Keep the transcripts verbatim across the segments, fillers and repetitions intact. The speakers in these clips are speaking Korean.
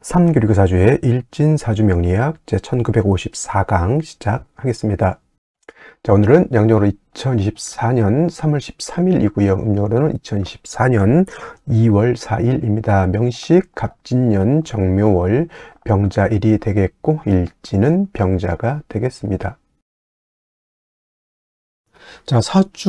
삼교리교사주의 일진사주명리학 제천구백오십사 강 시작하겠습니다. 자, 오늘은 양력으로 이천이십사 년 삼월 십삼일이고요. 음력으로는 이천이십사 년 이월 사일입니다. 명식 갑진년 정묘월 병자일이 되겠고 일진은 병자가 되겠습니다. 자,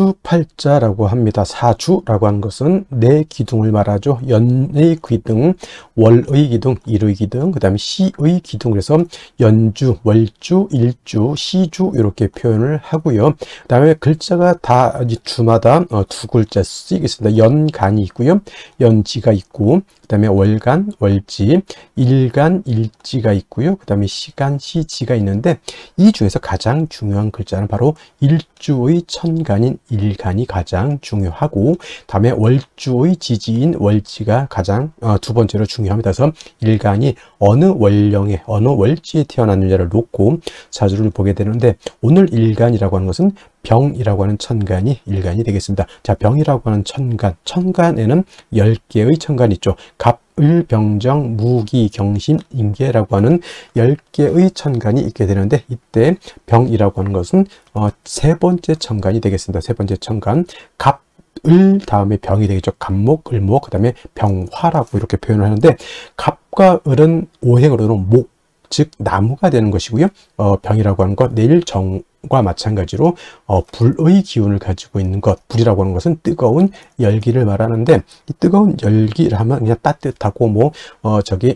사주팔자라고 합니다. 사주라고 하는 것은 네 기둥을 말하죠. 연의 기둥, 월의 기둥, 일의 기둥, 그 다음에 시의 기둥. 그래서 연주, 월주, 일주, 시주 이렇게 표현을 하고요. 그 다음에 글자가 다 주마다 두 글자 쓰이겠습니다. 연간이 있고요. 연지가 있고, 그 다음에 월간, 월지, 일간, 일지가 있고요. 그 다음에 시간, 시지가 있는데 이 중에서 가장 중요한 글자는 바로 일주의 천간인 일간이 가장 중요하고, 다음에 월주의 지지인 월지가 가장 어, 두 번째로 중요합니다. 그래서 일간이 어느 월령에 어느 월지에 태어났느냐를 놓고 사주를 보게 되는데, 오늘 일간이라고 하는 것은 병이라고 하는 천간이 일간이 되겠습니다. 자, 병이라고 하는 천간, 천간에는 열 개의 천간이 있죠. 갑, 을, 병정, 무기, 경신, 임계라고 하는 열 개의 천간이 있게 되는데, 이때 병이라고 하는 것은 어, 세 번째 천간이 되겠습니다. 세 번째 천간, 갑, 을 다음에 병이 되겠죠. 갑목, 을목, 그 다음에 병화라고 이렇게 표현을 하는데, 갑과 을은 오행으로는 목, 즉 나무가 되는 것이고요. 어, 병이라고 하는 것, 내일 정과 마찬가지로 어, 불의 기운을 가지고 있는 것, 불이라고 하는 것은 뜨거운 열기를 말하는데, 이 뜨거운 열기를 하면 그냥 따뜻하고 뭐 어, 저기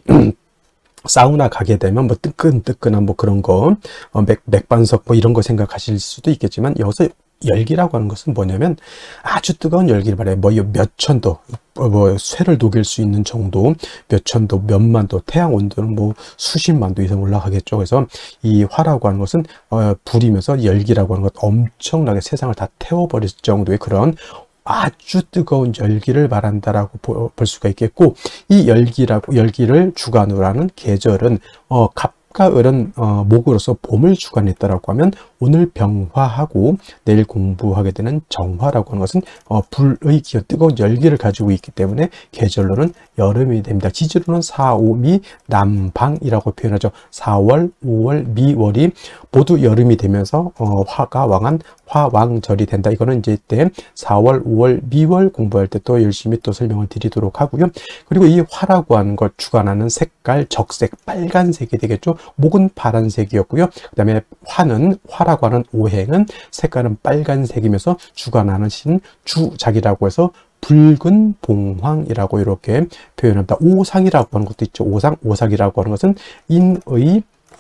사우나 가게 되면 뭐 뜨끈뜨끈한 뭐 그런 거, 어, 맥, 맥반석 뭐 이런 거 생각하실 수도 있겠지만, 여기서 열기라고 하는 것은 뭐냐면 아주 뜨거운 열기를 말해요. 뭐 몇 천도, 뭐 쇠를 녹일 수 있는 정도, 몇 천도, 몇만 도, 태양 온도는 뭐 수십만 도 이상 올라가겠죠. 그래서 이 화라고 하는 것은 어, 불이면서 열기라고 하는 것, 엄청나게 세상을 다 태워버릴 정도의 그런 아주 뜨거운 열기를 말한다라고 볼 수가 있겠고, 이 열기라고 열기를 주관으로 하는 계절은 어, 갑 과 을은 어, 목으로서 봄을 주관했다라고 하면, 오늘 병화하고 내일 공부하게 되는 정화라고 하는 것은 어, 불의 기운, 뜨거운 열기를 가지고 있기 때문에 계절로는 여름이 됩니다. 지지로는 사, 오, 미, 남방이라고 표현하죠. 사월, 오월, 미월이 모두 여름이 되면서 어, 화가 왕한 화왕절이 된다. 이거는 이제 이때 사월, 오월, 미월 공부할 때 또 열심히 또 설명을 드리도록 하고요. 그리고 이 화라고 하는 것 주관하는 색깔, 적색, 빨간색이 되겠죠. 목은 파란색이었고요. 그 다음에 화는, 화라고 하는 오행은 색깔은 빨간색이면서 주관하는 신 주작이라고 해서 붉은 봉황이라고 이렇게 표현합니다. 오상이라고 하는 것도 있죠. 오상, 오삭이라고 하는 것은 인의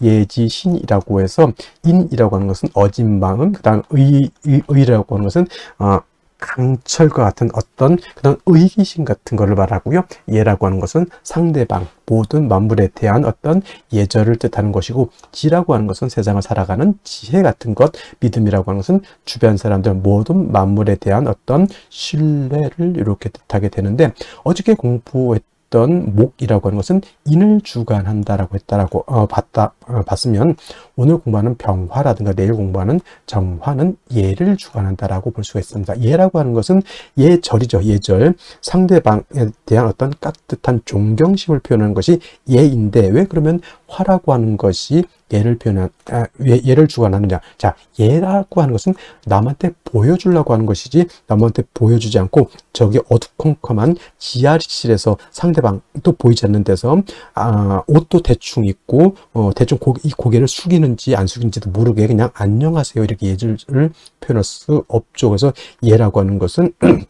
예지신이라고 해서, 인이라고 하는 것은 어진 마음, 그 다음 의, 의, 의라고 하는 것은 어, 강철과 같은 어떤 그런 의기심 같은 것을 말하고요. 예라고 하는 것은 상대방, 모든 만물에 대한 어떤 예절을 뜻하는 것이고, 지라고 하는 것은 세상을 살아가는 지혜 같은 것, 믿음이라고 하는 것은 주변 사람들, 모든 만물에 대한 어떤 신뢰를 이렇게 뜻하게 되는데, 어저께 공부했 던 목이라고 하는 것은 인을 주관한다라고 했다라고 어, 봤다 어, 봤으면, 오늘 공부하는 병화라든가 내일 공부하는 정화는 예를 주관한다라고 볼 수가 있습니다. 예라고 하는 것은 예절이죠. 예절, 상대방에 대한 어떤 깍듯한 존경심을 표현하는 것이 예인데, 왜 그러면 화라고 하는 것이 예를 표현한 아, 예, 예를 주관하느냐? 자, 예라고 하는 것은 남한테 보여주려고 하는 것이지, 남한테 보여주지 않고 저기 어두컴컴한 지하실에서 상대방도 보이지 않는 데서 아, 옷도 대충 입고 어, 대충 고, 이 고개를 숙이는지 안 숙이는지도 모르게 그냥 안녕하세요 이렇게 예를 표현할 수 없죠. 그래서 예라고 하는 것은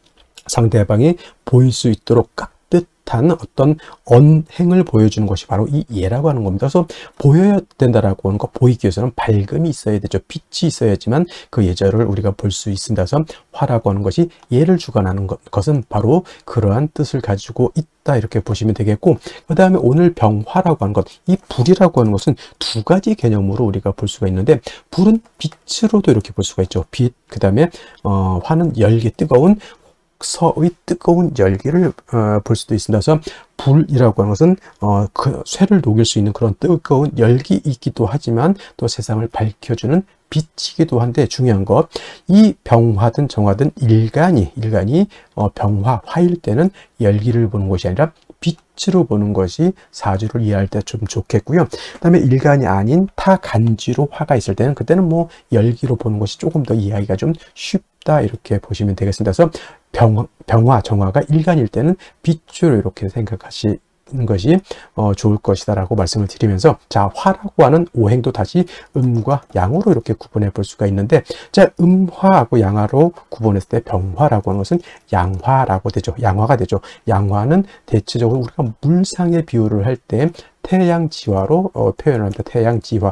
상대방이 보일 수 있도록 깍듯한 어떤 언행을 보여주는 것이 바로 이 예라고 하는 겁니다. 그래서 보여야 된다라고 하는 거, 보이기 위해서는 밝음이 있어야 되죠. 빛이 있어야지만 그 예절을 우리가 볼 수 있습니다. 그래서 화라고 하는 것이 예를 주관하는 것, 것은 바로 그러한 뜻을 가지고 있다, 이렇게 보시면 되겠고, 그 다음에 오늘 병화라고 하는 것, 이 불이라고 하는 것은 두 가지 개념으로 우리가 볼 수가 있는데, 불은 빛으로도 이렇게 볼 수가 있죠. 빛, 그 다음에 어, 화는 열기, 뜨거운 서의 뜨거운 열기를 어, 볼 수도 있습니다. 그래서 불이라고 하는 것은 어, 그 쇠를 녹일 수 있는 그런 뜨거운 열기이기도 하지만, 또 세상을 밝혀주는 빛이기도 한데, 중요한 것, 이 병화든 정화든 일간이 일간이 어, 병화, 화일 때는 열기를 보는 것이 아니라 빛으로 보는 것이 사주를 이해할 때 좀 좋겠고요. 그 다음에 일간이 아닌 타간지로 화가 있을 때는 그때는 뭐 열기로 보는 것이 조금 더 이해하기가 좀 쉽다 이렇게 보시면 되겠습니다. 그래서 병, 병화, 정화가 일간일 때는 빛으로 이렇게 생각하시 것이 어, 좋을 것이다 라고 말씀을 드리면서, 자, 화라고 하는 오행도 다시 음과 양으로 이렇게 구분해 볼 수가 있는데, 자, 음화하고 양화로 구분했을 때 병화라고 하는 것은 양화라고 되죠. 양화가 되죠. 양화는 대체적으로 우리가 물상의 비유를 할 때 태양지화로 어, 표현을 합니다. 태양지화.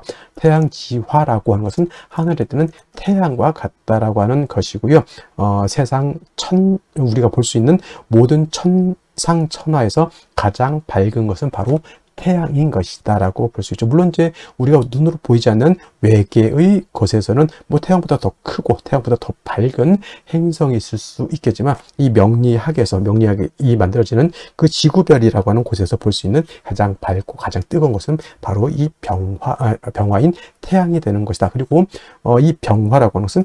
태양지화라고 하는 것은 하늘에 뜨는 태양과 같다라고 하는 것이고요. 어, 세상 천, 우리가 볼 수 있는 모든 천 상천하에서 가장 밝은 것은 바로 태양인 것이다 라고 볼 수 있죠. 물론 이제 우리가 눈으로 보이지 않는 외계의 것에서는 뭐 태양보다 더 크고 태양보다 더 밝은 행성이 있을 수 있겠지만, 이 명리학에서 명리학이 만들어지는 그 지구별이라고 하는 곳에서 볼 수 있는 가장 밝고 가장 뜨거운 것은 바로 이 병화, 아, 병화인 태양이 되는 것이다. 그리고 어, 이 병화라고 하는 것은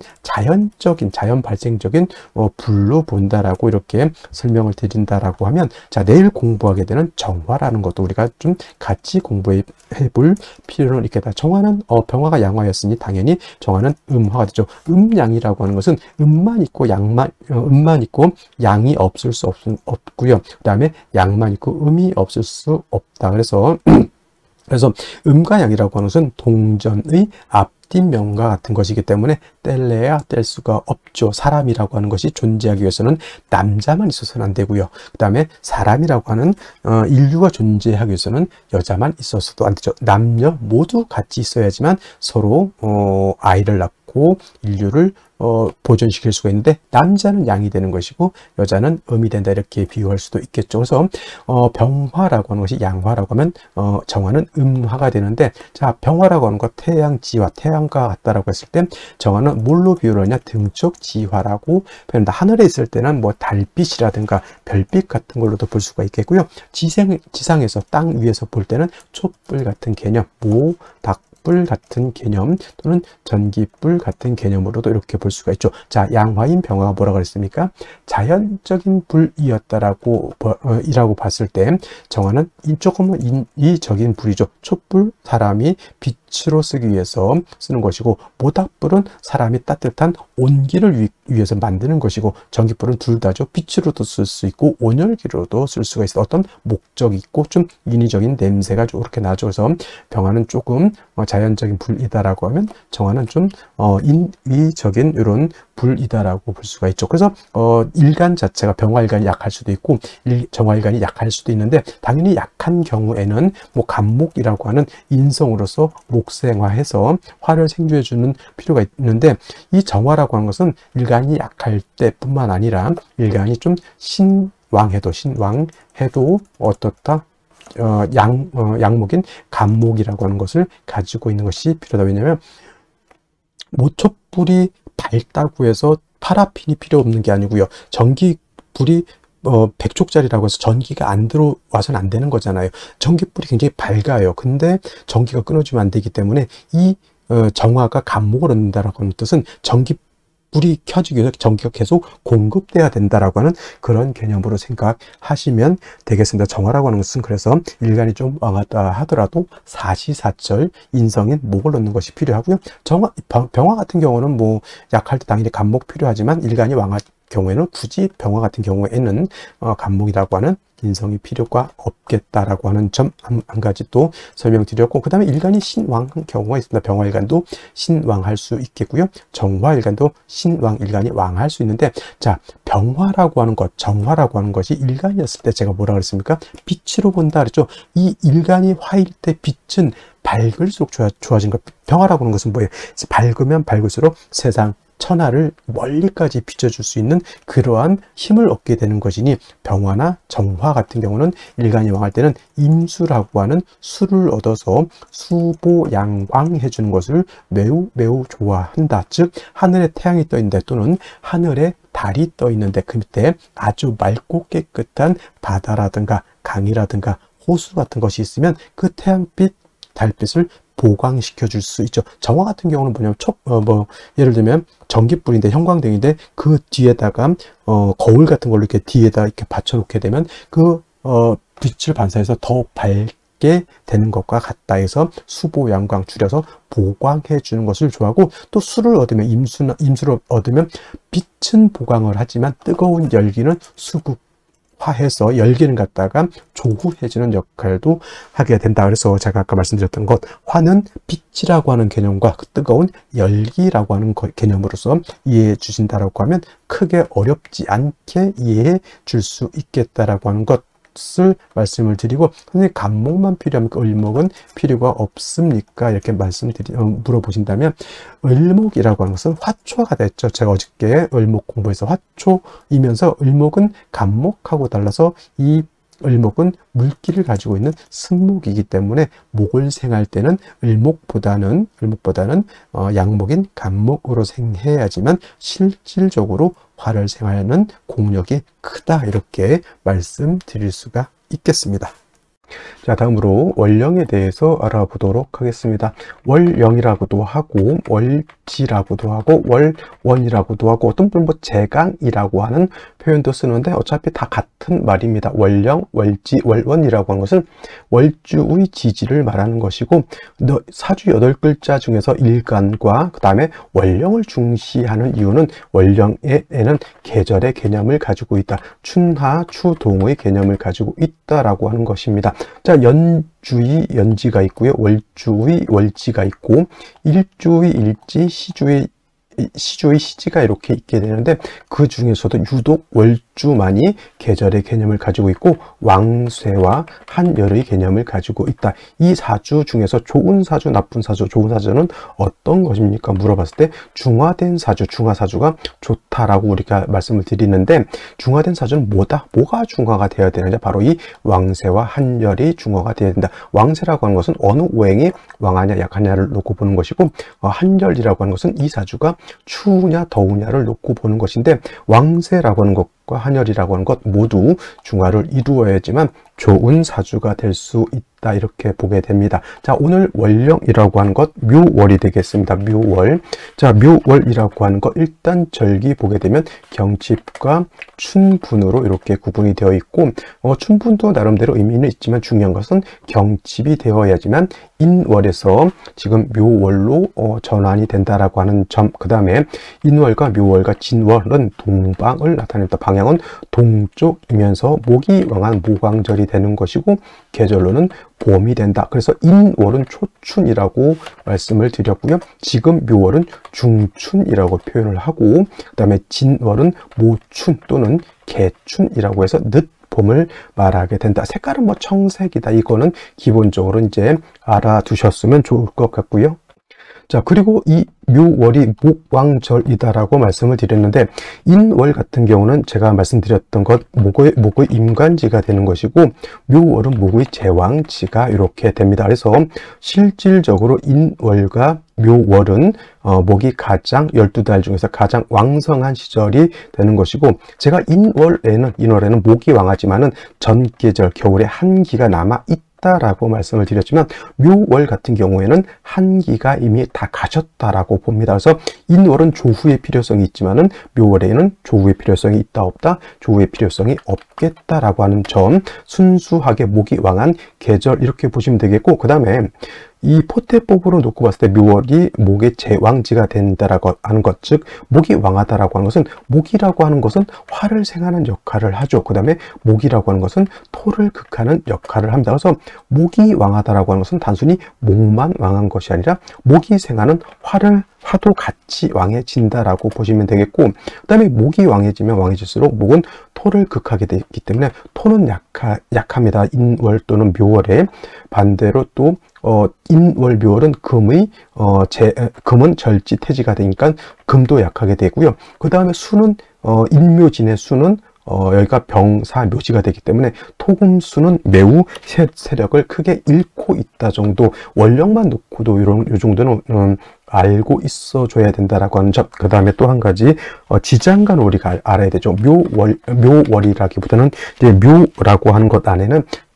자연적인 자연 발생적인 어, 불로 본다라고 이렇게 설명을 드린다라고 하면, 자, 내일 공부하게 되는 정화라는 것도 우리가 좀 같이 공부해 볼 필요는 있겠다. 정화는 어, 병화가 양화였으니 당연히 정화는 음화가 되죠. 음양이라고 하는 것은 음만 있고 양만 어, 음만 있고 양이 없을 수 없, 없고요. 그 다음에 양만 있고 음이 없을 수 없다. 그래서 그래서 음과 양이라고 하는 것은 동전의 앞뒷면과 같은 것이기 때문에 뗄래야 뗄 수가 없죠. 사람이라고 하는 것이 존재하기 위해서는 남자만 있어서는 안 되고요. 그 다음에 사람이라고 하는 어, 인류가 존재하기 위해서는 여자만 있어서도 안 되죠. 남녀 모두 같이 있어야지만 서로 어, 아이를 낳고 인류를 어, 보존시킬 수가 있는데, 남자는 양이 되는 것이고 여자는 음이 된다 이렇게 비유할 수도 있겠죠. 그래서 어, 병화라고 하는 것이 양화라고 하면 어, 정화는 음화가 되는데, 자, 병화라고 하는 것 태양지화, 태양과 같다라고 했을 때 정화는 뭘로 비유를 하냐? 등쪽 지화라고 표현한다. 하늘에 있을 때는 뭐 달빛이라든가 별빛 같은 걸로도 볼 수가 있겠고요. 지상, 지상에서 땅 위에서 볼 때는 촛불 같은 개념, 모, 닭, 불 같은 개념 또는 전기불 같은 개념으로도 이렇게 볼 수가 있죠. 자, 양화인 병화가 뭐라고 그랬습니까? 자연적인 불이었다라고 어, 이라고 봤을 때 정화는 조금은 인위적인 불이죠. 촛불, 사람이 빛으로 쓰기 위해서 쓰는 것이고, 모닥불은 사람이 따뜻한 온기를 위, 위해서 만드는 것이고, 전기불은 둘 다죠. 빛으로도 쓸 수 있고 온열기로도 쓸 수가 있어. 어떤 목적이 있고 좀 인위적인 냄새가 이렇게 나죠. 그래서 병화는 조금 어, 자연적인 불이다라고 하면 정화는 좀 어, 인위적인 이런 불이다라고 볼 수가 있죠. 그래서 어, 일간 자체가 병화일간이 약할 수도 있고 일, 정화일간이 약할 수도 있는데, 당연히 약한 경우에는 뭐 간목이라고 하는 인성으로서 목생화해서 화를 생주해 주는 필요가 있는데, 이 정화라고 하는 것은 일간이 약할 때뿐만 아니라 일간이 좀 신왕해도 신왕해도 어떻다? 어, 양, 어, 양목인 간목이라고 하는 것을 가지고 있는 것이 필요하다. 왜냐하면 모촛불이 밝다고 해서 파라핀이 필요 없는 게 아니고요. 전기불이 어, 백쪽짜리라고 해서 전기가 안 들어와서는 안 되는 거잖아요. 전기불이 굉장히 밝아요. 근데 전기가 끊어지면 안 되기 때문에 이 어, 정화가 간목을 얻는다라고 하는 뜻은 전기 불이 켜지기 위해서 전기가 계속 공급돼야 된다라고 하는 그런 개념으로 생각하시면 되겠습니다. 정화라고 하는 것은 그래서 일간이 좀 왕하다 하더라도 사시사철 인성인 목을 넣는 것이 필요하고요. 정화, 병화 같은 경우는 뭐 약할 때 당연히 간목 필요하지만 일간이 왕할 경우에는 굳이 병화 같은 경우에는 어, 간목이라고 하는 인성이 필요가 없겠다라고 하는 점 한 가지 또 설명드렸고, 그 다음에 일간이 신왕한 경우가 있습니다. 병화일간도 신왕할 수 있겠고요. 정화일간도 신왕일간이 왕할 수 있는데, 자, 병화라고 하는 것, 정화라고 하는 것이 일간이었을 때 제가 뭐라 그랬습니까? 빛으로 본다 그랬죠. 이 일간이 화일 때 빛은 밝을수록 좋아, 좋아진 것. 병화라고 하는 것은 뭐예요? 밝으면 밝을수록 세상 천하를 멀리까지 비춰줄 수 있는 그러한 힘을 얻게 되는 것이니, 병화나 정화 같은 경우는 일간이 왕할 때는 임수라고 하는 수를 얻어서 수보양광해 주는 것을 매우 매우 좋아한다. 즉 하늘에 태양이 떠 있는데 또는 하늘에 달이 떠 있는데 그 밑에 아주 맑고 깨끗한 바다라든가 강이라든가 호수 같은 것이 있으면 그 태양빛, 달빛을 보강시켜 줄 수 있죠. 정화 같은 경우는 뭐냐면 촉, 어, 뭐 예를 들면 전기불인데 형광등인데 그 뒤에다가 어, 거울 같은 걸로 이렇게 뒤에다 이렇게 받쳐 놓게 되면 그 어, 빛을 반사해서 더 밝게 되는 것과 같다 해서 수보, 양광 줄여서 보광해 주는 것을 좋아하고, 또 수를 얻으면 임수, 임수를 얻으면 빛은 보광을 하지만 뜨거운 열기는 수극화해서 열기를 갖다가 조후해주는 역할도 하게 된다. 그래서 제가 아까 말씀드렸던 것, 화는 빛이라고 하는 개념과 그 뜨거운 열기라고 하는 개념으로서 이해해 주신다라고 하면 크게 어렵지 않게 이해해 줄 수 있겠다라고 하는 것 을 말씀을 드리고, 선생님 간목만 필요합니까? 을목은 필요가 없습니까? 이렇게 말씀드리 어, 물어보신다면, 을목이라고 하는 것은 화초가 됐죠. 제가 어저께 을목 공부해서 화초이면서 을목은 간목하고 달라서 이 을목은 물기를 가지고 있는 승목이기 때문에 목을 생할 때는 을목보다는 을목보다는 어, 양목인 간목으로 생해야지만 실질적으로 화를 생하는 공력이 크다, 이렇게 말씀드릴 수가 있겠습니다. 자, 다음으로 월령에 대해서 알아보도록 하겠습니다. 월령이라고도 하고 월지라고도 하고 월원이라고도 하고, 어떤 분은 뭐 제강이라고 하는 표현도 쓰는데 어차피 다 같은 말입니다. 월령, 월지, 월원이라고 하는 것은 월주의 지지를 말하는 것이고, 사주 여덟 글자 중에서 일간과 그 다음에 월령을 중시하는 이유는 월령에는 계절의 개념을 가지고 있다. 춘하, 추동의 개념을 가지고 있다라고 하는 것입니다. 자, 연주의 연지가 있고요, 월주의 월지가 있고, 일주의 일지, 시주의 시주의 시지가 이렇게 있게 되는데, 그 중에서도 유독 월주만이 계절의 개념을 가지고 있고 왕쇠와 한열의 개념을 가지고 있다. 이 사주 중에서 좋은 사주, 나쁜 사주, 좋은 사주는 어떤 것입니까? 물어봤을 때 중화된 사주, 중화사주가 좋다라고 우리가 말씀을 드리는데, 중화된 사주는 뭐다? 뭐가 중화가 되어야 되느냐? 바로 이 왕쇠와 한열이 중화가 되어야 된다. 왕쇠라고 하는 것은 어느 오행이 왕하냐 약하냐를 놓고 보는 것이고, 어, 한열이라고 하는 것은 이 사주가 추우냐 더우냐를 놓고 보는 것인데, 왕쇠라고 하는 것과 한열이라고 하는 것 모두 중화를 이루어야지만 좋은 사주가 될 수 있다, 이렇게 보게 됩니다. 자, 오늘 월령이라고 하는 것 묘월이 되겠습니다. 묘월. 자, 묘월이라고 하는 것 일단 절기 보게 되면 경칩과 춘분으로 이렇게 구분이 되어 있고, 어, 춘분도 나름대로 의미는 있지만 중요한 것은 경칩이 되어야지만 인월에서 지금 묘월로 어, 전환이 된다라고 하는 점. 그 다음에 인월과 묘월과 진월은 동방을 나타냅니다. 방향은 동쪽이면서 목이 왕한 모광절이 되는 것이고, 계절로는 봄이 된다. 그래서 인월은 초춘이라고 말씀을 드렸고요, 지금 묘월은 중춘이라고 표현을 하고, 그 다음에 진월은 모춘 또는 개춘이라고 해서 늦 봄을 말하게 된다. 색깔은 뭐 청색이다. 이거는 기본적으로 이제 알아두셨으면 좋을 것 같고요. 자, 그리고 이 묘월이 목왕절이다라고 말씀을 드렸는데, 인월 같은 경우는 제가 말씀드렸던 것 목의, 목의 임관지가 되는 것이고, 묘월은 목의 제왕지가 이렇게 됩니다. 그래서 실질적으로 인월과 묘월은 어, 목이 가장 열두 달 중에서 가장 왕성한 시절이 되는 것이고, 제가 인월에는 인월에는 목이 왕하지만은 전계절 겨울에 한기가 남아 있다 라고 말씀을 드렸지만, 묘월 같은 경우에는 한기가 이미 다 가셨다라고 봅니다. 그래서 인월은 조후의 필요성이 있지만은 묘월에는 조후의 필요성이 있다 없다? 조후의 필요성이 없겠다라고 하는 점, 순수하게 목이 왕한 계절 이렇게 보시면 되겠고, 그 다음에 이 포태법으로 놓고 봤을 때 묘월이 목의 제왕지가 된다라고 하는 것, 즉 목이 왕하다라고 하는 것은, 목이라고 하는 것은 화를 생하는 역할을 하죠. 그 다음에 목이라고 하는 것은 토를 극하는 역할을 합니다. 그래서 목이 왕하다라고 하는 것은 단순히 목만 왕한 것이 아니라 목이 생하는 화를 화도 같이 왕해진다라고 보시면 되겠고, 그 다음에 목이 왕해지면 왕해질수록 목은 토를 극하게 되기 때문에 토는 약하, 약합니다. 인월 또는 묘월에. 반대로 또 어, 인월 묘월은 금의 어, 제, 금은 절지 태지가 되니까 금도 약하게 되고요. 그 다음에 수는 어, 인묘진의 수는 어, 여기가 병사 묘지가 되기 때문에 토금수는 매우 세, 세력을 크게 잃고 있다 정도, 월령만 놓고도 이런 요 정도는 음, 알고 있어 줘야 된다라고 하는 점. 그 다음에 또 한 가지 어, 지장간 우리가 알아야 되죠. 묘월 묘월이라기보다는 이제 묘라고 하는 것 안에는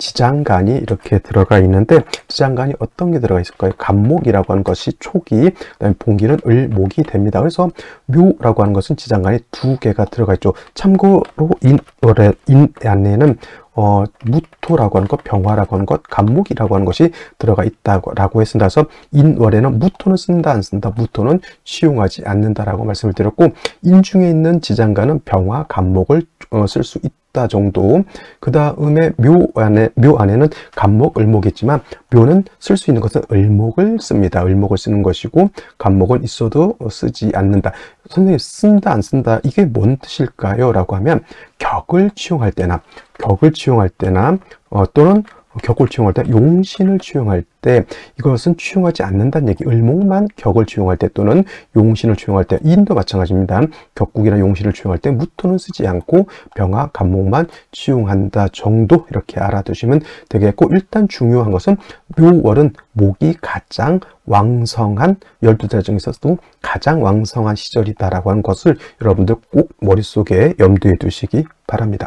지장간이 이렇게 들어가 있는데 지장간이 어떤 게 들어가 있을까요? 간목이라고 하는 것이 초기, 그다음에 봉기는 을목이 됩니다. 그래서 묘라고 하는 것은 지장간이 두 개가 들어가 있죠. 참고로 인월의 인 안에는 어, 무토라고 하는 것, 병화라고 하는 것, 간목이라고 하는 것이 들어가 있다고 했습니다. 그래서 인월에는 무토는 쓴다, 안 쓴다, 무토는 취용하지 않는다라고 말씀을 드렸고, 인중에 있는 지장간은 병화, 간목을 어, 쓸 수 있다 정도. 그 다음에 묘 안에, 묘 안에는 간목, 을목이 있지만, 묘는 쓸 수 있는 것은 을목을 씁니다. 을목을 쓰는 것이고, 간목은 있어도 쓰지 않는다. 선생님, 쓴다, 안 쓴다, 이게 뭔 뜻일까요? 라고 하면, 격을 취용할 때나, 격을 취용할 때나, 어, 또는 격을 취용할 때, 용신을 취용할 때, 이것은 취용하지 않는다는 얘기. 을목만 격을 취용할 때 또는 용신을 취용할 때, 인도 마찬가지입니다. 격국이나 용신을 취용할 때 무토는 쓰지 않고 병화, 간목만 취용한다 정도 이렇게 알아두시면 되겠고, 일단 중요한 것은 묘월은 목이 가장 왕성한, 열두 달 중에서도 가장 왕성한 시절이다라고 하는 것을 여러분들 꼭 머릿속에 염두에 두시기 바랍니다.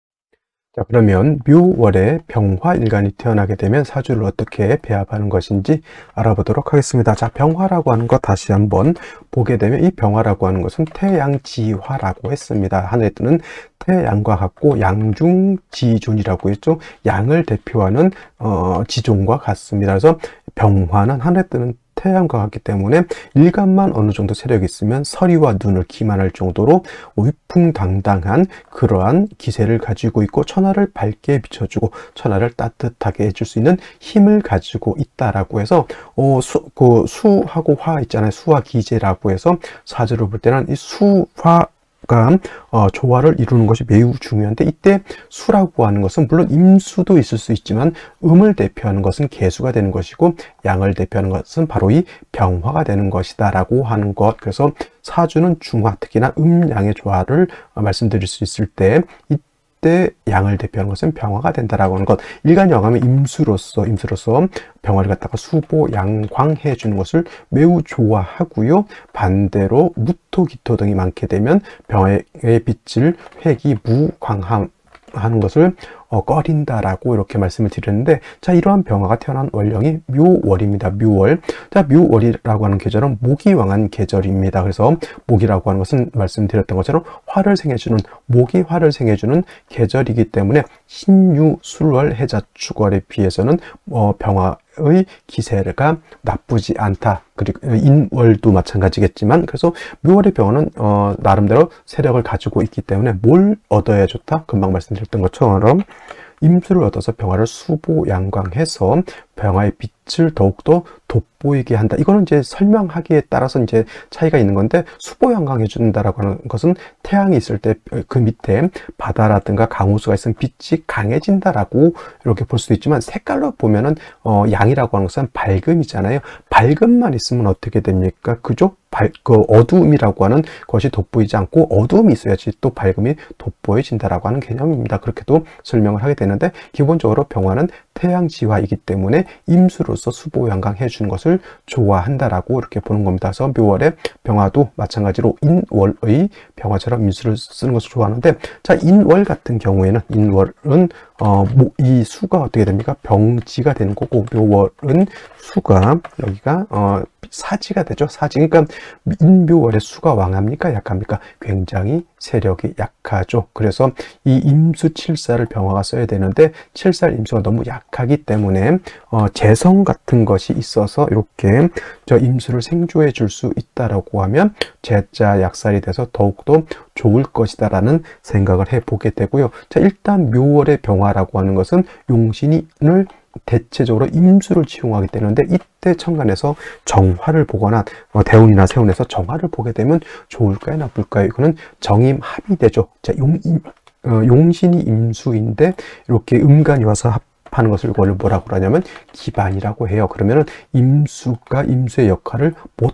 자, 그러면 묘월에 병화일간이 태어나게 되면 사주를 어떻게 배합하는 것인지 알아보도록 하겠습니다. 자, 병화라고 하는 것 다시 한번 보게 되면 이 병화라고 하는 것은 태양지화라고 했습니다. 하늘에 뜨는 태양과 같고 양중지존이라고 했죠. 양을 대표하는 어, 지존과 같습니다. 그래서 병화는 하늘에 뜨는 태양과 같기 때문에 일간만 어느 정도 세력이 있으면 서리와 눈을 기만할 정도로 위풍당당한 그러한 기세를 가지고 있고, 천하를 밝게 비춰주고 천하를 따뜻하게 해줄 수 있는 힘을 가지고 있다라고 해서 어, 수, 그 수하고 화 있잖아요. 수화 기제라고 해서 사주를 볼 때는 이 수화 어, 조화를 이루는 것이 매우 중요한데, 이때 수라고 하는 것은 물론 임수도 있을 수 있지만 음을 대표하는 것은 개수가 되는 것이고, 양을 대표하는 것은 바로 이 병화가 되는 것이다 라고 하는 것. 그래서 사주는 중화, 특히나 음양의 조화를 어, 말씀드릴 수 있을 때, 때 양을 대표하는 것은 병화가 된다라고 하는 것. 일간 영하면 임수로서 임수로서 병화를 갖다가 수보 양광해 주는 것을 매우 좋아하고요. 반대로 무토 기토 등이 많게 되면 병화의 빛을 회기 무광함 하는 것을 어, 꺼린다라고 이렇게 말씀을 드렸는데, 자, 이러한 병화가 태어난 월령이 묘월입니다. 묘월. 자, 묘월이라고 하는 계절은 목이 왕한 계절입니다. 그래서 목이라고 하는 것은 말씀드렸던 것처럼 화를 생해주는, 목이 화를 생해주는 계절이기 때문에 신유, 술월, 해자, 축월에 비해서는 어, 병화의 기세가 나쁘지 않다. 그리고 인월도 마찬가지겠지만, 그래서 묘월의 병화는 어, 나름대로 세력을 가지고 있기 때문에 뭘 얻어야 좋다? 금방 말씀드렸던 것처럼 임수를 얻어서 병화를 수보양광해서 병화의 빛을 더욱더 돋보이게 한다. 이거는 이제 설명하기에 따라서 이제 차이가 있는 건데, 수보양광해 준다라고 하는 것은 태양이 있을 때 그 밑에 바다라든가 강호수가 있으면 빛이 강해진다라고 이렇게 볼 수도 있지만, 색깔로 보면은 어, 양이라고 하는 것은 밝음이잖아요. 밝음만 있으면 어떻게 됩니까? 그죠? 발, 그 어두움이라고 하는 것이 돋보이지 않고 어두움이 있어야지 또 밝음이 돋보여진다라고 하는 개념입니다. 그렇게도 설명을 하게 되는데, 기본적으로 병화는 태양지화이기 때문에 임수로서 수보양광해 주는 것을 좋아한다라고 이렇게 보는 겁니다. 그래서 묘월에 병화도 마찬가지로 인월의 병화처럼 임수를 쓰는 것을 좋아하는데, 자, 인월 같은 경우에는 인월은 어, 뭐, 이 수가 어떻게 됩니까? 병지가 되는 거고, 묘월은 수가 여기가 어, 사지가 되죠. 사지. 그러니까 인묘월의 수가 왕합니까? 약합니까? 굉장히 세력이 약하죠. 그래서 이 임수 칠사를 병화가 써야 되는데, 칠살 임수가 너무 약하기 때문에 어, 재성 같은 것이 있어서 이렇게 저 임수를 생조해 줄 수 있다라고 하면 재자 약살이 돼서 더욱더 좋을 것이다라는 생각을 해보게 되고요. 자, 일단 묘월의 병화라고 하는 것은 용신을 대체적으로 임수를 취용하게 되는데, 이때 천간에서 정화를 보거나 어, 대운이나 세운에서 정화를 보게 되면 좋을까요, 나쁠까요? 이거는 정임합이 되죠. 자, 용, 임, 어, 용신이 임수인데 이렇게 음간이 와서 합하는 것을 이걸 뭐라고 하냐면 기반이라고 해요. 그러면은 임수가 임수의 역할을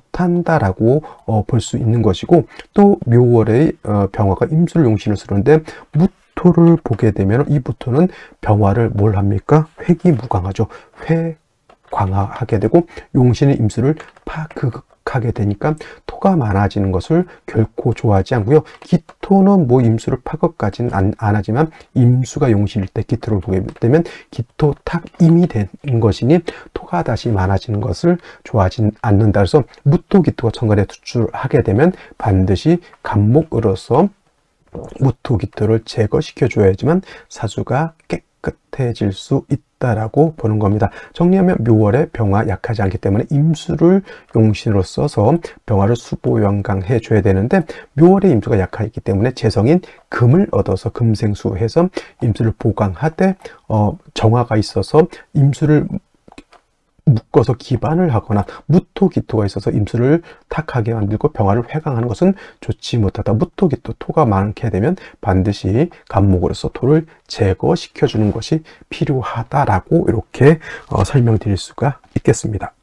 못한다라고 어, 볼 수 있는 것이고, 또 묘월의 어, 병화가 임수를 용신을 쓰는데 무토를 보게 되면 이 무토는 병화를 뭘 합니까? 회기무광하죠. 회 광화하게 되고, 용신의 임수를 파그 약하게 되니까 토가 많아지는 것을 결코 좋아하지 않고요. 기토는 뭐 임수를 파것까지는 안, 안 하지만 임수가 용신일 때 기토를 보게 되면 기토 탁임이 된 것이니 토가 다시 많아지는 것을 좋아하지 않는다. 그래서 무토 기토가 천간에 투출하게 되면 반드시 간목으로서 무토 기토를 제거시켜 줘야지만 사주가 깨끗해질 수 있다라고 보는 겁니다. 정리하면 묘월에 병화 약하지 않기 때문에 임수를 용신으로 써서 병화를 수보양강해 줘야 되는데 묘월에 임수가 약하기 때문에 재성인 금을 얻어서 금생수해서 임수를 보강하되 어, 정화가 있어서 임수를 묶어서 기반을 하거나 무토기토가 있어서 임수를 탁하게 만들고 병화를 회강하는 것은 좋지 못하다. 무토기토, 토가 많게 되면 반드시 간목으로서 토를 제거시켜 주는 것이 필요하다라고 이렇게 어, 설명드릴 수가 있겠습니다.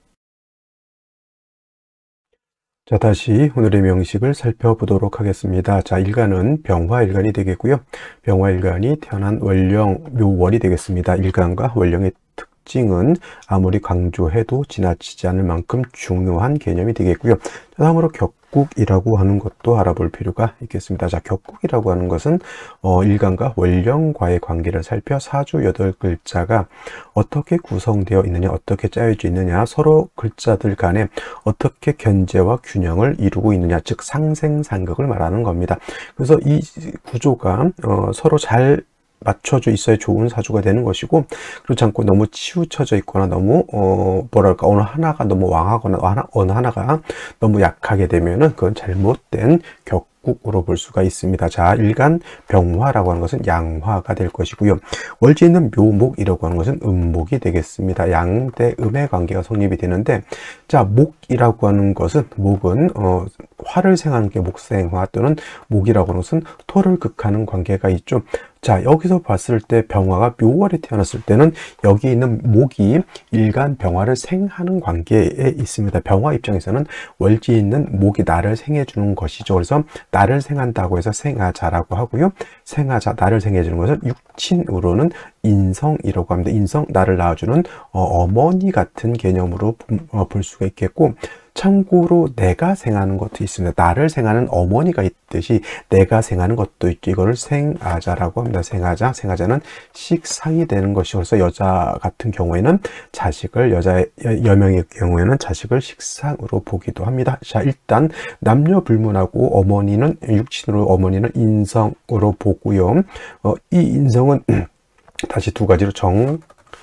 자, 다시 오늘의 명식을 살펴보도록 하겠습니다. 자, 일간은 병화일간이 되겠고요. 병화일간이 태어난 월령 묘월이 되겠습니다. 일간과 월령의 특징은 아무리 강조해도 지나치지 않을 만큼 중요한 개념이 되겠고요. 다음으로 격국이라고 하는 것도 알아볼 필요가 있겠습니다. 자, 격국이라고 하는 것은 어, 일간과 월령과의 관계를 살펴 사주 여덟 글자가 어떻게 구성되어 있느냐, 어떻게 짜여져 있느냐, 서로 글자들 간에 어떻게 견제와 균형을 이루고 있느냐, 즉 상생상극을 말하는 겁니다. 그래서 이 구조가 어, 서로 잘 맞춰져 있어야 좋은 사주가 되는 것이고, 그렇지 않고 너무 치우쳐져 있거나 너무 어 뭐랄까 어느 하나가 너무 왕하거나 하나, 어느 하나가 너무 약하게 되면은 그건 잘못된 격국으로 볼 수가 있습니다. 자, 일간 병화라고 하는 것은 양화가 될 것이고요. 월지에 있는 묘목이라고 하는 것은 음목이 되겠습니다. 양 대 음의 관계가 성립이 되는데, 자, 목이라고 하는 것은 목은 어 화를 생하는 게 목생화 또는 목이라고 하는 것은 토를 극하는 관계가 있죠. 자, 여기서 봤을 때 병화가 묘월에 태어났을 때는 여기 있는 목이 일간 병화를 생하는 관계에 있습니다. 병화 입장에서는 월지에 있는 목이 나를 생해주는 것이죠. 그래서 나를 생한다고 해서 생하자라고 하고요. 생하자, 나를 생해주는 것은 육친으로는 인성이라고 합니다. 인성, 나를 낳아주는 어, 어머니 같은 개념으로 어, 볼 수가 있겠고, 참고로 내가 생하는 것도 있습니다. 나를 생하는 어머니가 있듯이 내가 생하는 것도 있죠. 이거를 생아자라고 합니다. 생아자, 생아자는 식상이 되는 것이고, 그래서 여자 같은 경우에는 자식을, 여자 여명의 경우에는 자식을 식상으로 보기도 합니다. 자, 일단 남녀 불문하고 어머니는 육친으로, 어머니는 인성으로 보고요. 어, 이 인성은 다시 두 가지로 정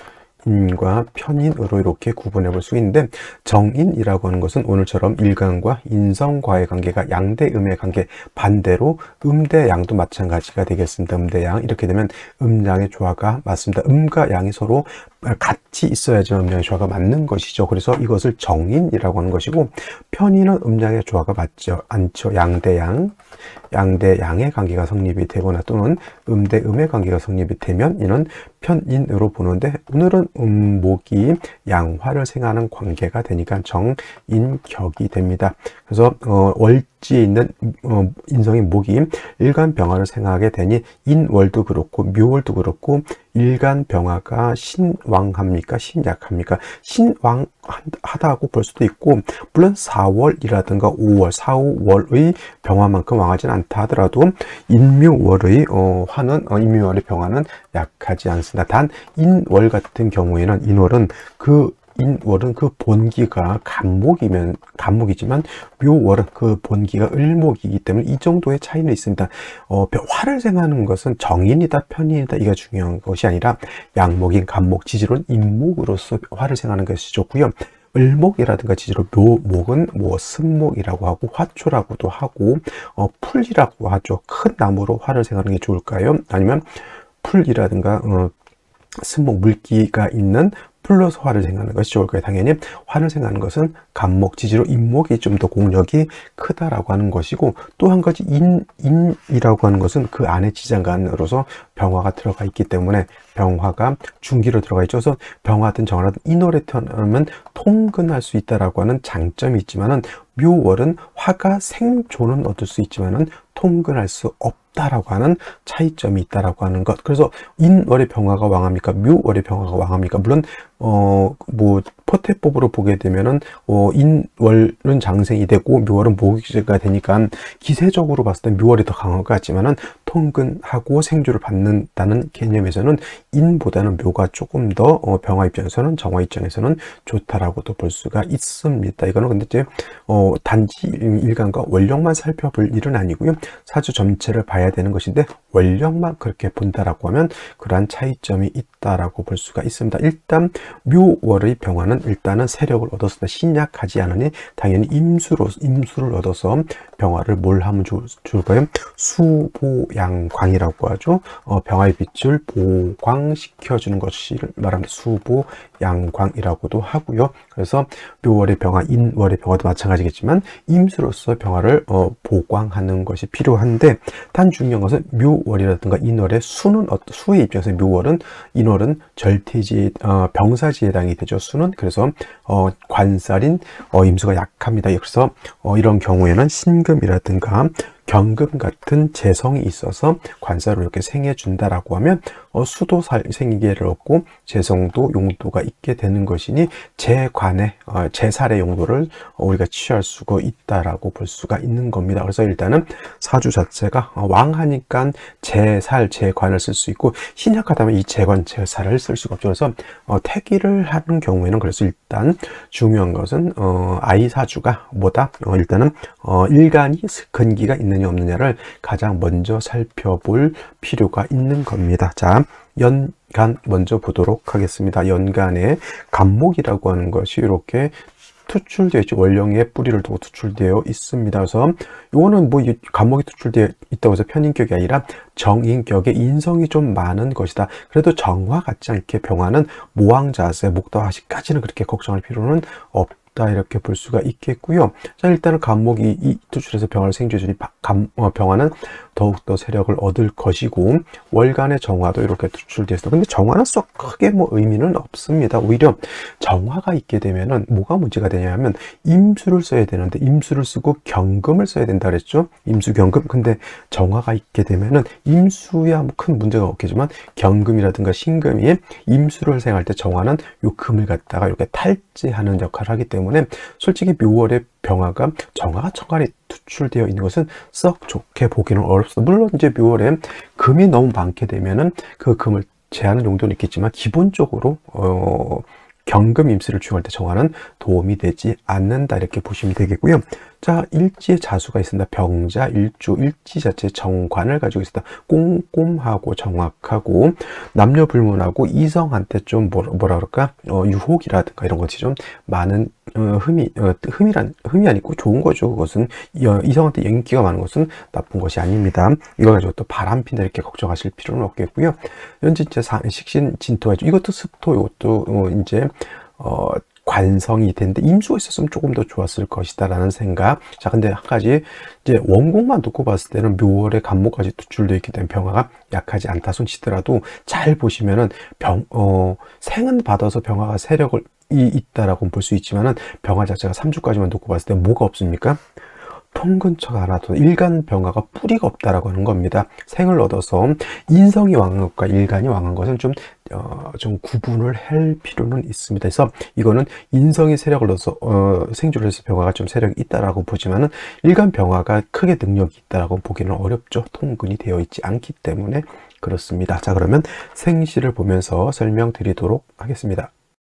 인과 편인으로 이렇게 구분해 볼 수 있는데, 정인이라고 하는 것은 오늘처럼 일간과 인성과의 관계가 양대 음의 관계, 반대로 음대 양도 마찬가지가 되겠습니다. 음대 양, 이렇게 되면 음양의 조화가 맞습니다. 음과 양이 서로 같이 있어야지만 음양의 조화가 맞는 것이죠. 그래서 이것을 정인이라고 하는 것이고, 편인은 음양의 조화가 맞지 않죠. 양대 양, 양대 양의 관계가 성립이 되거나 또는 음대 음의 관계가 성립이 되면 이는 편인으로 보는데, 오늘은 음목이 양화를 생하는 관계가 되니까 정인격이 됩니다. 그래서 어, 월지에 있는 어, 인성인 목이 일간 병화를 생하게 되니 인월도 그렇고 묘월도 그렇고 일간 병화가 신왕합니까? 신약합니까? 신왕하다고 볼 수도 있고, 물론 사월이라든가 오월, 사, 오월의 병화만큼 왕하지는 않다 하더라도 인묘월의 어, 화는 어, 인묘월의 병화는 약하지 않습니다. 단 인월 같은 경우에는 인월은 그 인월은 그 본기가 간목이면 간목이지만 묘월은 그 본기가 을목이기 때문에 이 정도의 차이는 있습니다. 어, 화를 생하는 것은 정인이다 편인이다 이가 중요한 것이 아니라 양목인 간목, 지지로는 인목으로서 화를 생하는 것이 좋고요. 을목이라든가 지지로 묘목은 뭐 승목이라고 하고 화초라고도 하고 어, 풀이라고 하죠. 큰 나무로 화를 생하는 게 좋을까요? 아니면 풀이라든가 어, 승목, 물기가 있는 풀로서 화를 생하는 것이 좋을까요? 당연히 화를 생하는 것은 간목, 지지로 인목이 좀 더 공력이 크다라고 하는 것이고, 또 한 가지 인, 인이라고 하는 것은 그 안에 지장간으로서 병화가 들어가 있기 때문에 병화가 중기로 들어가 있죠. 그래서 병화든 정화든 인월에 태어나면 통근할 수 있다라고 하는 장점이 있지만은, 묘월은 화가 생존은 얻을 수 있지만은 통근할 수 없다라고 하는 차이점이 있다라고 하는 것. 그래서 인월의 병화가 왕합니까? 묘월의 병화가 왕합니까? 물론 어 뭐 조태법으로 보게 되면은 어, 인월은 장생이 되고 묘월은 모기가 되니까 기세적으로 봤을 때 묘월이 더 강한 것 같지만은 통근하고 생주를 받는다는 개념에서는 인보다는 묘가 조금 더 어, 병화 입장에서는 정화 입장에서는 좋다라고도 볼 수가 있습니다. 이거는 근데 이제 어, 단지 일간과 원력만 살펴볼 일은 아니고요. 사주 전체를 봐야 되는 것인데 원력만 그렇게 본다라고 하면 그러한 차이점이 있다라고 볼 수가 있습니다. 일단 묘월의 병화는 일단은 세력을 얻었을 때 신약하지 않으니 당연히 임수로 임수를 얻어서 병화를 뭘 하면 좋, 좋을까요? 수보양광이라고 하죠. 어, 병화의 빛을 보광시켜주는 것을 말합니다. 수보양광이라고도 하고요. 그래서 묘월의 병화, 인월의 병화도 마찬가지겠지만 임수로서 병화를 어, 보광하는 것이 필요한데 단 중요한 것은 묘월이라든가 인월의 수는 어, 수의 입장에서 묘월은 인월은 절퇴지 어, 병사지에 해당이 되죠. 수는 그래서 어, 관살인 어, 임수가 약합니다. 그래서 어, 이런 경우에는 신금이라든가 경금 같은 재성이 있어서 관사로 이렇게 생해준다라고 하면 어, 수도 살, 생기를 얻고 재성도 용도가 있게 되는 것이니 재관의 어, 재살의 용도를 어, 우리가 취할 수가 있다라고 볼 수가 있는 겁니다. 그래서 일단은 사주 자체가 어, 왕하니까 재살, 재관을 쓸 수 있고 신약하다면 이 재관, 재살을 쓸 수가 없죠. 그래서 어, 태기를 하는 경우에는 그래서 일단 중요한 것은 어, 아이 사주가 뭐다? 어, 일단은 어, 일간이 근기가 있는 없느냐를 가장 먼저 살펴볼 필요가 있는 겁니다. 자, 연간 먼저 보도록 하겠습니다. 연간에 간목이라고 하는 것이 이렇게 투출되어 있죠. 월령의 뿌리를 두고 투출되어 있습니다. 그래서 이거는 뭐 간목이 투출되어 있다고 해서 편인격이 아니라 정인격의 인성이 좀 많은 것이다. 그래도 정화 같지 않게 병화는 모왕자세, 목도화시까지는 그렇게 걱정할 필요는 없다. 이렇게 볼 수가 있겠고요. 자, 일단은 간목이 이 투출해서 병화를 생겨주니 어, 병화는 더욱더 세력을 얻을 것이고 월간의 정화도 이렇게 투출되어 있어. 근데 정화는 썩 크게 뭐 의미는 없습니다. 오히려 정화가 있게 되면은 뭐가 문제가 되냐면 임수를 써야 되는데 임수를 쓰고 경금을 써야 된다 그랬죠. 임수 경금. 근데 정화가 있게 되면은 임수야 뭐 큰 문제가 없겠지만 경금이라든가 신금이 임수를 생할 때 정화는 요 금을 갖다가 이렇게 탈지하는 역할을 하기 때문에 솔직히 묘월의 병화가 정화가 천간에 투출되어 있는 것은 썩 좋게 보기는 어렵습니다. 물론 이제 묘월에 금이 너무 많게 되면은 그 금을 제하는 용도는 있겠지만 기본적으로 어, 경금 임수를 주할 때 정화는 도움이 되지 않는다 이렇게 보시면 되겠고요. 자, 일지에 자수가 있습니다. 병자, 일주, 일지 자체 정관을 가지고 있습니다. 꼼꼼하고 정확하고 남녀 불문하고 이성한테 좀 뭐라, 뭐라 그럴까 어, 유혹이라든가 이런 것이 좀 많은 어, 흠이 어, 흠이란 흠이 아니고 좋은 거죠. 그것은 어, 이성한테 인기가 많은 것은 나쁜 것이 아닙니다. 이걸 가지고 또 바람핀다 이렇게 걱정하실 필요는 없겠고요. 현재 이제 식신 진토가 있죠. 이것도 습토, 이것도 어, 이제 어, 관성이 되는데 임수가 있었으면 조금 더 좋았을 것이다 라는 생각. 자, 근데 한 가지 이제 원곡만 놓고 봤을 때는 묘월에 간목까지 투출되어 있기 때문에 병화가 약하지 않다 손치더라도 잘 보시면은 병, 어, 생은 받아서 병화가 세력을 이 있다라고 볼 수 있지만은 병화 자체가 삼 주까지만 놓고 봤을 때 뭐가 없습니까? 통근처가 하나도 일간 병화가 뿌리가 없다라고 하는 겁니다. 생을 얻어서 인성이 왕한 것과 일간이 왕한 것은 좀, 어, 좀 구분을 할 필요는 있습니다. 그래서 이거는 인성이 세력을 얻어서 어, 생주를 해서 병화가 좀 세력이 있다라고 보지만은 일간 병화가 크게 능력이 있다라고 보기는 어렵죠. 통근이 되어 있지 않기 때문에 그렇습니다. 자, 그러면 생시를 보면서 설명드리도록 하겠습니다.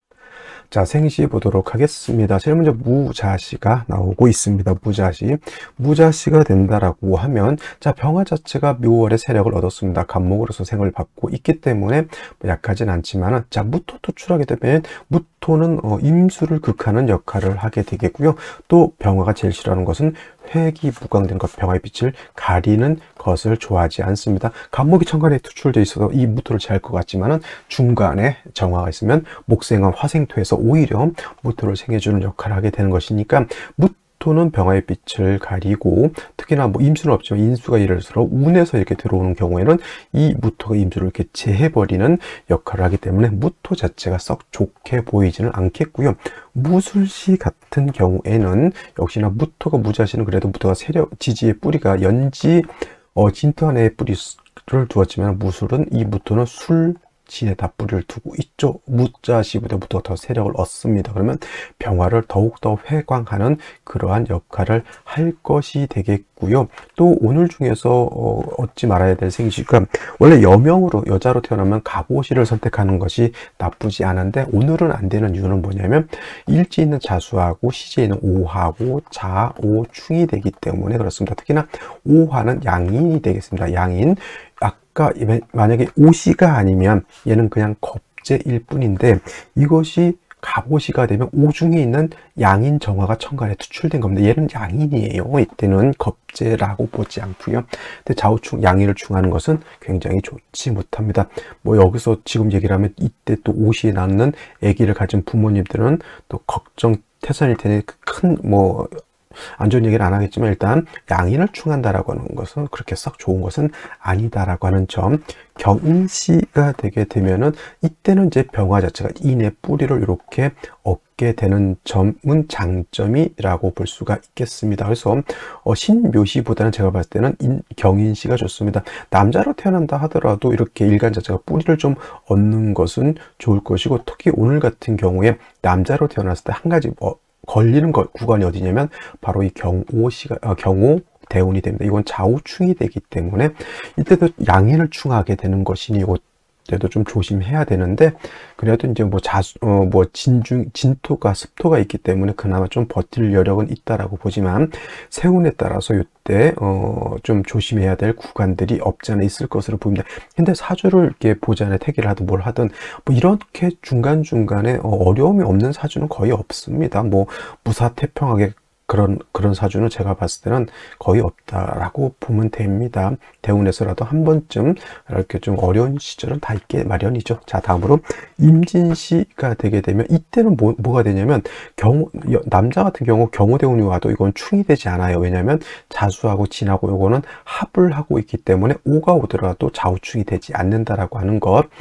자, 생시 보도록 하겠습니다. 제일 먼저 무자시가 나오고 있습니다. 무자시. 무자시가 된다라고 하면, 자, 병화 자체가 묘월의 세력을 얻었습니다. 간목으로서 생을 받고 있기 때문에 약하진 않지만은, 자, 무토 투출하게 되면, 무토는 어, 임수를 극하는 역할을 하게 되겠고요. 또 병화가 제일 싫어하는 것은 회기 무광된 것, 병화의 빛을 가리는 것을 좋아하지 않습니다. 간목이 천간에 투출되어 있어서 이 무토를 제할 것 같지만은 중간에 정화가 있으면 목생은 화생토에서 오히려 무토를 생해주는 역할을 하게 되는 것이니까 무토는 병화의 빛을 가리고 특히나 뭐 임수는 없지만 인수가 예를 들어 운에서 이렇게 들어오는 경우에는 이 무토가 임수를 이렇게 제해버리는 역할을 하기 때문에 무토 자체가 썩 좋게 보이지는 않겠고요. 무술시 같은 경우에는 역시나 무토가 무자시는 그래도 무토가 세력 지지의 뿌리가 연지 어, 진토 안에 뿌리를 두었지만 무술은 이 무토는 술 진에다 뿌리를 두고 있죠. 무자시부대부터 더 세력을 얻습니다. 그러면 병화를 더욱더 회광하는 그러한 역할을 할 것이 되겠고요. 또 오늘 중에서 어, 얻지 말아야 될 생시가, 원래 여명으로 여자로 태어나면 갑오시를 선택하는 것이 나쁘지 않은데 오늘은 안 되는 이유는 뭐냐면 일지 있는 자수하고 시지에 있는 오하고 자오충이 되기 때문에 그렇습니다. 특히나 오화는 양인이 되겠습니다. 양인. 아까 만약에 오시가 아니면 얘는 그냥 겁재일 뿐인데 이것이 갑오시가 되면 오중에 있는 양인 정화가 천간에 투출된 겁니다. 얘는 양인이에요. 이때는 겁재라고 보지 않고요. 근데 좌우충 양인을 충하는 것은 굉장히 좋지 못합니다. 뭐 여기서 지금 얘기를 하면 이때 또 오시에 낳는 아기를 가진 부모님들은 또 걱정 태산일 테니 큰 뭐 안 좋은 얘기를 안 하겠지만 일단 양인을 충한다라고 하는 것은 그렇게 썩 좋은 것은 아니다라고 하는 점. 경인시가 되게 되면은 이때는 이제 병화 자체가 인의 뿌리를 이렇게 얻게 되는 점은 장점이라고 볼 수가 있겠습니다. 그래서 어, 신묘시보다는 제가 봤을 때는 인, 경인시가 좋습니다. 남자로 태어난다 하더라도 이렇게 일간 자체가 뿌리를 좀 얻는 것은 좋을 것이고, 특히 오늘 같은 경우에 남자로 태어났을 때 한 가지 어, 걸리는 거, 구간이 어디냐면 바로 이 경오시가 어, 경오 대운이 됩니다. 이건 좌우충이 되기 때문에 이때도 양인을 충하게 되는 것이니 이때도 좀 조심해야 되는데, 그래도 이제 뭐 자수 어, 뭐 진중 진토가 습토가 있기 때문에 그나마 좀 버틸 여력은 있다라고 보지만 세운에 따라서 이때 어, 좀 조심해야 될 구간들이 없지 않아 있을 것으로 보입니다. 근데 사주를 이렇게 보지 않아 태기를 하든 뭘 하든 뭐 이렇게 중간 중간에 어, 어려움이 없는 사주는 거의 없습니다. 뭐 무사태평하게 그런 그런 사주는 제가 봤을 때는 거의 없다라고 보면 됩니다. 대운에서라도 한 번쯤 이렇게 좀 어려운 시절은 다 있게 마련이죠. 자, 다음으로 임진시가 되게 되면 이때는 뭐, 뭐가 되냐면 경우 남자 같은 경우 경호대운이 와도 이건 충이 되지 않아요. 왜냐하면 자수하고 진하고 요거는 합을 하고 있기 때문에 오가 오더라도 좌우충이 되지 않는다라고 하는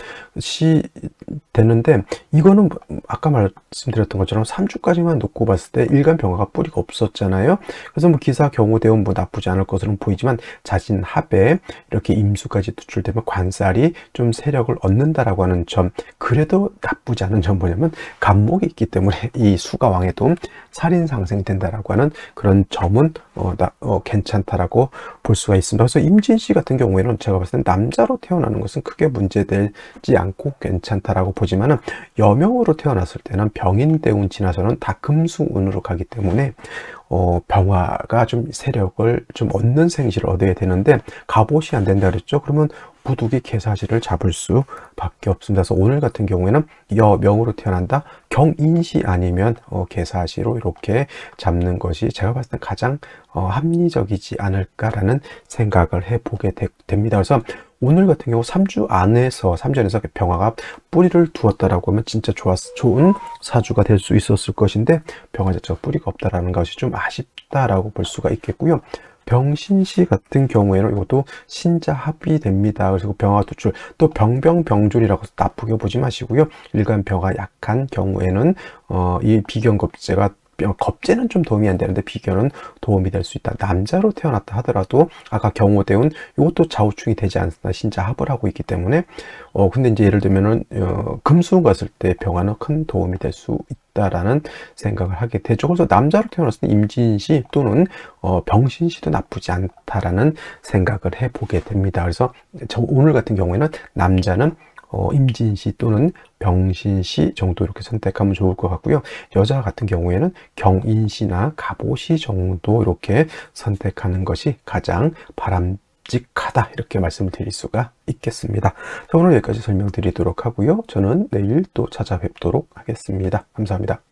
것이 되는데, 이거는 아까 말씀드렸던 것처럼 삼 주까지만 놓고 봤을 때 일간 병화가 뿌리가 없었잖아요. 그래서 뭐 기사 경호대운 뭐 나쁘지 않을 것으로 보이지만 자신 합에 이렇게 임수까지 투출되면 관살이 좀 세력을 얻는다라고 하는 점. 그래도 나쁘지 않은 점 뭐냐면 간목이 있기 때문에 이 수가 왕에도 살인 상생된다라고 하는 그런 점은 어, 나, 어, 괜찮다라고 볼 수가 있습니다. 그래서 임진시 같은 경우에는 제가 봤을 때 남자로 태어나는 것은 크게 문제되지 않고 괜찮다라고 보지만은 여명으로 태어났을 때는 병인대운 지나서는 다 금수운으로 가기 때문에 어, 병화가 좀 세력을 좀 얻는 생시를 얻어야 되는데 갑옷이 안 된다 그랬죠. 그러면 부득이 개사시를 잡을 수밖에 없습니다. 그래서 오늘 같은 경우에는 여명으로 태어난다, 경인시 아니면 어, 개사시로 이렇게 잡는 것이 제가 봤을 때 가장 어, 합리적이지 않을까라는 생각을 해보게 되, 됩니다. 그래서 오늘 같은 경우 삼 주 안에서 삼 주 안에서 병화가 뿌리를 두었다라고 하면 진짜 좋았, 좋은 사주가 될 수 있었을 것인데 병화 자체가 뿌리가 없다라는 것이 좀 아쉽다라고 볼 수가 있겠고요. 병신시 같은 경우에는 이것도 신자합이 됩니다. 그래서 병화 투출, 또 병병병졸이라고 나쁘게 보지 마시고요. 일간 병화 약한 경우에는 어, 이 비견겁제가 겁제는 좀 도움이 안 되는데 비견은 도움이 될 수 있다. 남자로 태어났다 하더라도 아까 경호대운 이것도 좌우충이 되지 않나 신자합을 하고 있기 때문에 어 근데 이제 예를 들면은 어, 금수운 갔을 때 병화는 큰 도움이 될 수 있다라는 생각을 하게 되죠. 그래서 남자로 태어났을 때 임진시 또는 어, 병신시도 나쁘지 않다라는 생각을 해보게 됩니다. 그래서 저 오늘 같은 경우에는 남자는 어, 임진시 또는 병신시 정도 이렇게 선택하면 좋을 것 같고요. 여자 같은 경우에는 경인시나 갑오시 정도 이렇게 선택하는 것이 가장 바람직하다, 이렇게 말씀을 드릴 수가 있겠습니다. 자, 오늘 여기까지 설명드리도록 하고요. 저는 내일 또 찾아뵙도록 하겠습니다. 감사합니다.